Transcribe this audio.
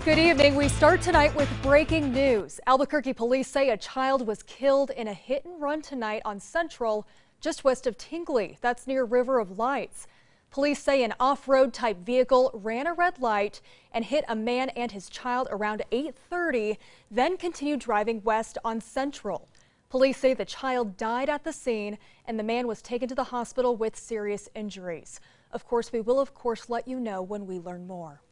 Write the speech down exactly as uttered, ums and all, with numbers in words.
Good evening. We start tonight with breaking news. Albuquerque police say a child was killed in a hit and run tonight on Central, just west of Tingley. That's near River of Lights. Police say an off-road type vehicle ran a red light and hit a man and his child around eight thirty, then continued driving west on Central. Police say the child died at the scene and the man was taken to the hospital with serious injuries. Of course, we will of course let you know when we learn more.